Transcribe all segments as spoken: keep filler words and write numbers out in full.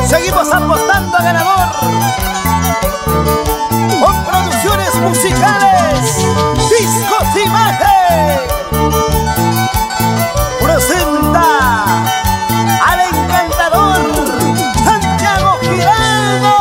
Seguimos apostando a ganador con producciones musicales Discos Imagen. Presenta al encantador Santiago Giraldo.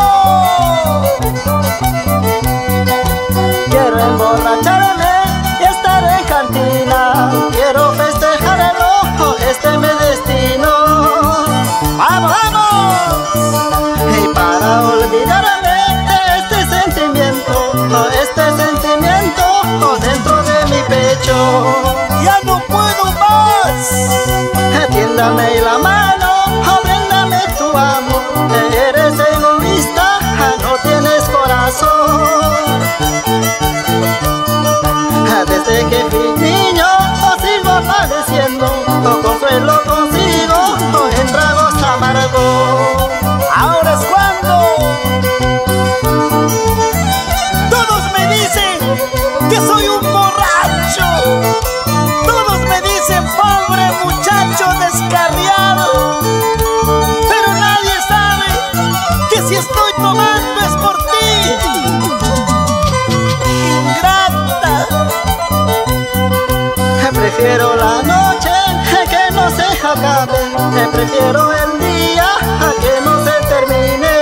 Quiero emborracharme y estar en cantina. Quiero festejar el ojo, este es mi destino. ¡Vamos, vamos! Y para olvidarme de este sentimiento, este sentimiento dentro de mi pecho. ¡Ya no puedo más! Tiéndame la mano, bríndame tu amor. Eres egoísta, no tienes corazón. Desde que fui niño sigo padeciendo, consuelo consigo en tragos amargos. Ahora es cuando todos me dicen que soy un borracho. Todos me dicen pobre muchacho descarriado. Pero nadie sabe que si estoy tomando es por ti, ingrata. Prefiero la noche que no se acabe, prefiero el día que no se termine.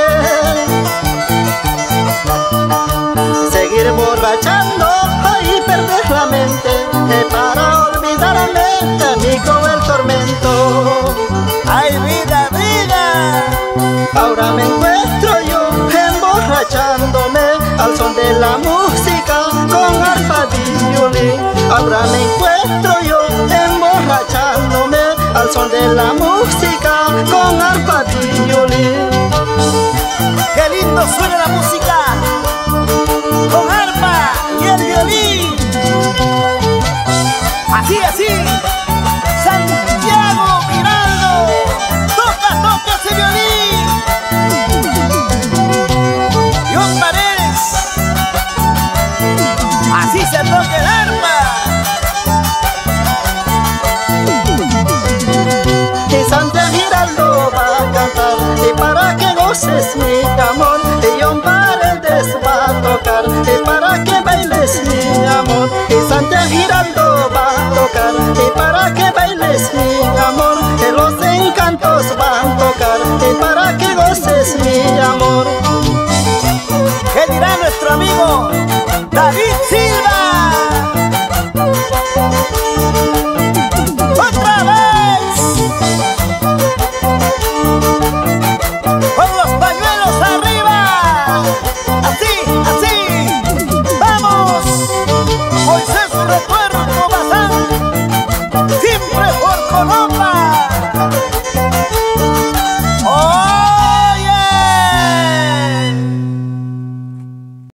Seguir borrachando y perder la mente para olvidarme de mi cruel tormento. ¡Ay, vida, vida! Ahora me encuentro yo emborrachándome al son de la música con arpa y violín. Ahora me encuentro yo emborrachándome al son de la música con arpa y violín. ¡Qué lindo suena la música con arpa y el violín! Así, así, Santiago Giraldo, toca, toca ese violín. John Paredes, así se toca el arpa. Y Santiago Giraldo va a cantar, y para que goces mi amor, y John Paredes va a tocar, y para que bailes mi amor. Y Santiago Giraldo va a tocar, y para que bailes mi amor, que los encantos van a tocar, y para que goces mi amor. ¿Qué dirá nuestro amigo David Silva? ¡Otra vez! ¡Con los pañuelos arriba! ¡Así, así! ¡Vamos! Moisés Retuerto